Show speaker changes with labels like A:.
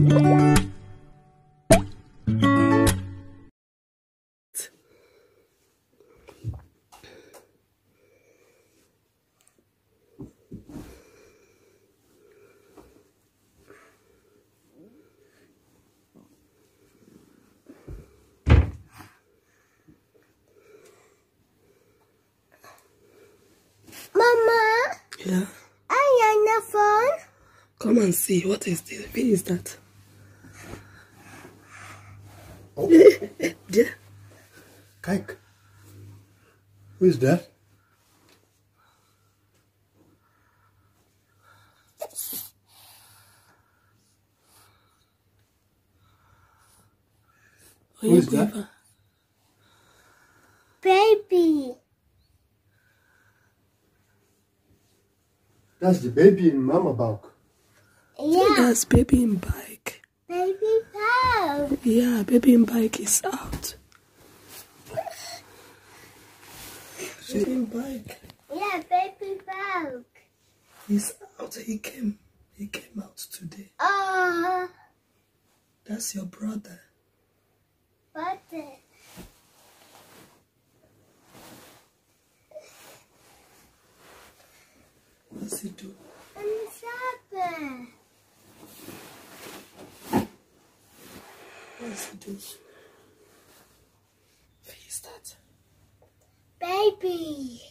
A: Mama?
B: Yeah?
A: I am the phone.
B: Come and see. What is this? What is that?
C: Oh.
B: Yeah.
C: Kijk. Who is that? Who is that?
A: Baby.
C: That's the baby in mama buik.
A: Yeah.
B: That's baby in bike.
A: Baby Bob.
B: Yeah, baby in bike is out. Baby in bike.
A: Yeah, baby Bob.
B: He's out. He came out today. That's your brother.
A: What?
B: What's he do?
A: I'm shopping.
B: What's he do? Who is that?
A: Baby.